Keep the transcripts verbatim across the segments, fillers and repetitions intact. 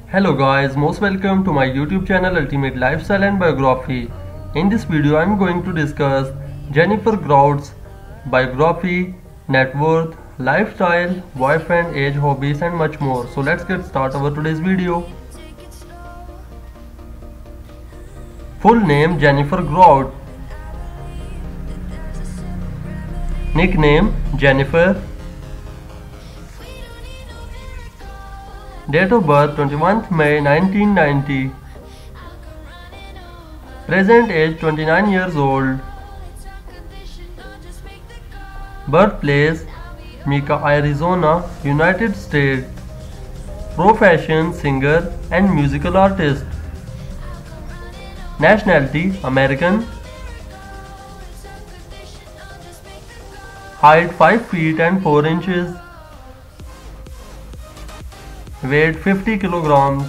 Hello guys, most welcome to my YouTube channel Ultimate Lifestyle and Biography. In this video I am going to discuss Jennifer Grout's biography, net worth, lifestyle, boyfriend, age, hobbies and much more. So let's get started our today's video. Full name Jennifer Grout. Nickname Jennifer. Date of birth twenty-first May nineteen ninety. Present age twenty-nine years old. Birthplace Mecca, Arizona, United States. Profession singer and musical artist. Nationality American. Height five feet and four inches. Weight fifty kilograms.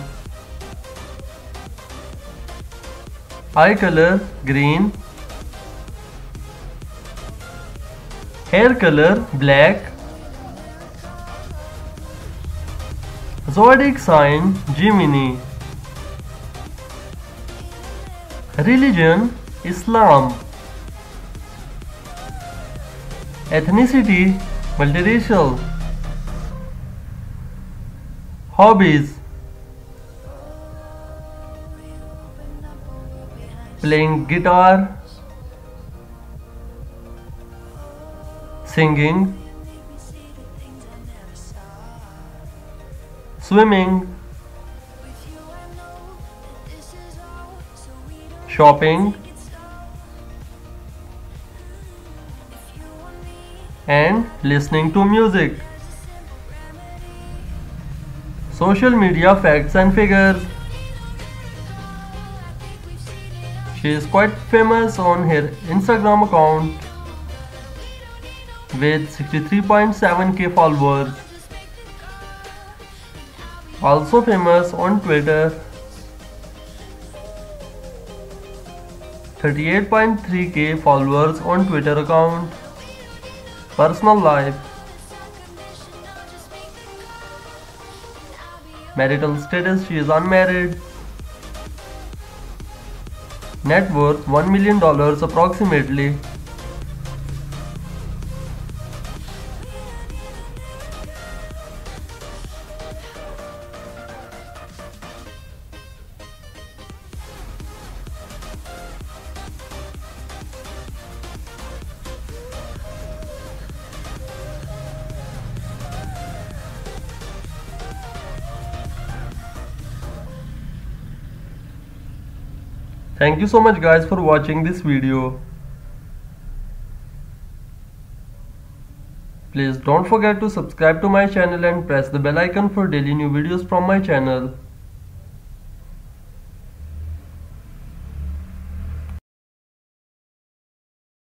Eye color green. Hair color black. Zodiac sign Gemini. Religion Islam. Ethnicity multiracial. Hobbies playing guitar, singing, swimming, shopping and listening to music. Social media facts and figures. She is quite famous on her Instagram account with sixty-three point seven K followers. Also famous on Twitter. thirty-eight point three K followers on Twitter account. Personal life. Marital status, she is unmarried. Net worth one million dollars approximately. Thank you so much guys for watching this video. Please don't forget to subscribe to my channel and press the bell icon for daily new videos from my channel.